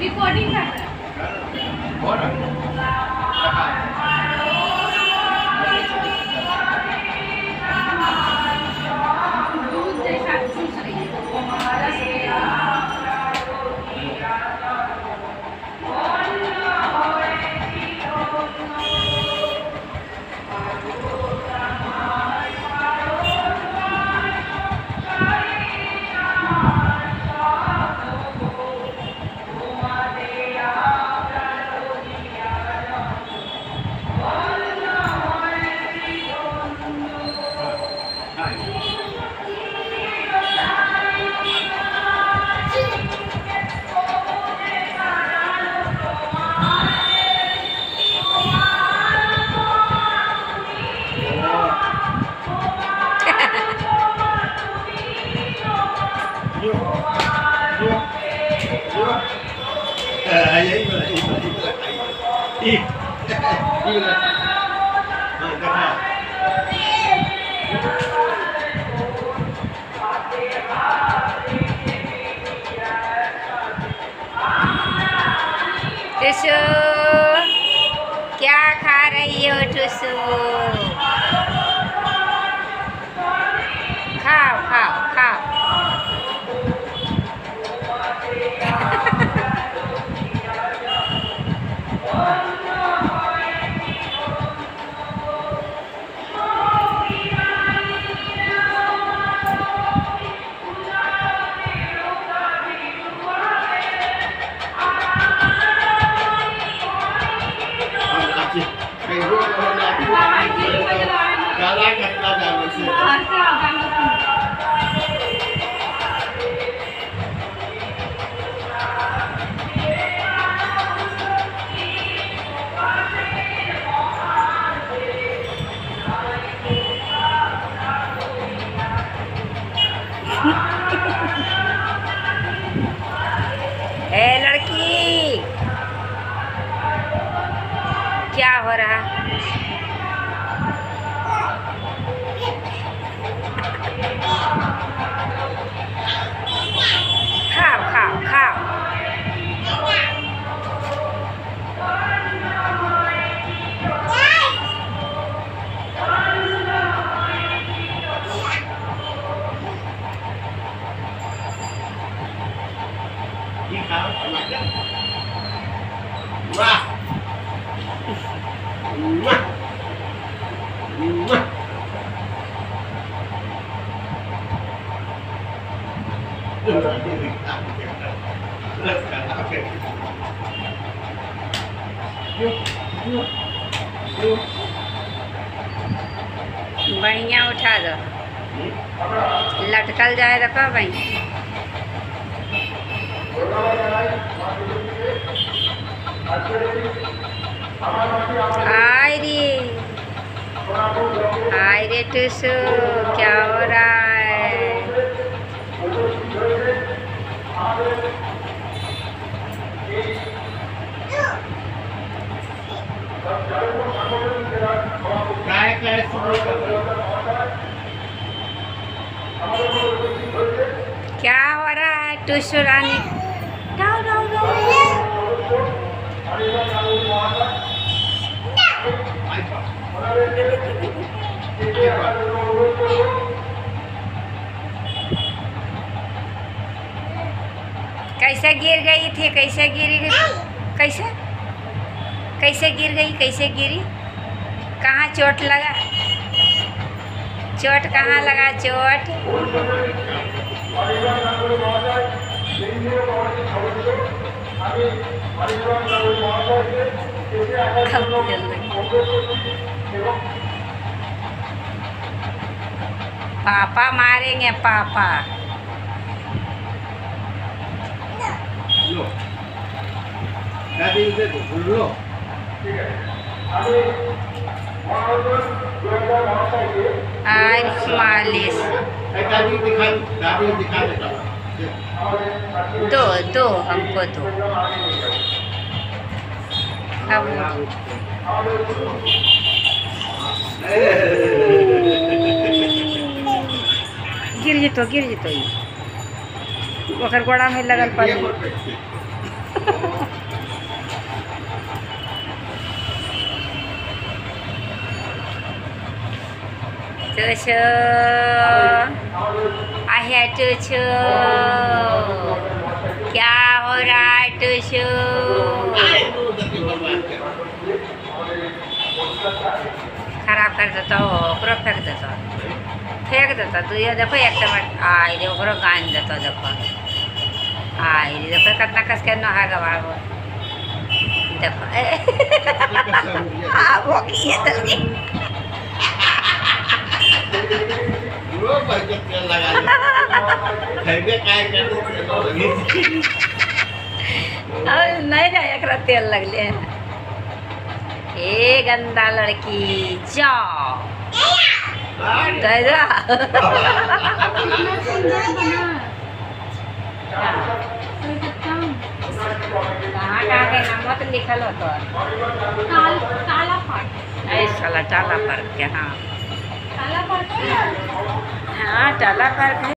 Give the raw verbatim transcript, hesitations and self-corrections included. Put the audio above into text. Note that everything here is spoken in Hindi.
रिकॉर्डिंग कर रहा दूध जैसा चूस रही है टुसु क्या खा रही हो टुसु? खाओ खाओ खाओ। ए लड़की क्या हो रहा? खाओ खाओ खाओ। बढ़िया उठा दो, लटकल जाए रखो भाई। आय रे आय रे टुसु क्या हो रहा है? क्या हो रहा है टुसु रानी? डाउ डाउ डाउ। कैसे गिर गई थी? कैसे गिरी? कैसे कैसे गिर गई? कैसे गिरी? कहाँ चोट लगा? चोट कहाँ लगा? चोट पापा मारेंगे पापा। आज मालिश दो दो हमको दो। अब गिर जी तो गिर जी तो ओकर गोड़ा में लगल पड़ी। छ आहे छ क्या हो रहा है टूशू? खराब कर देता हो, ओकरो फेंक देता फेंक देता तू। ये देखो एक टमाटर आई रे ओकरो गान देता देखो आई रे देखो कितना कस के नहा गवा देखो आ वो की है तलगी वो बजट तेल लगा दे खैबे काय कर अब नहीं ना एकरा तेल लगले ए गंदा लड़की जाओ दादा कहाँ कहाँ के नाम तो लिखल हो तो काल, काला पाट ऐ साला टाला पार्क के हाँ काला पाट हाँ टाला पार्क है।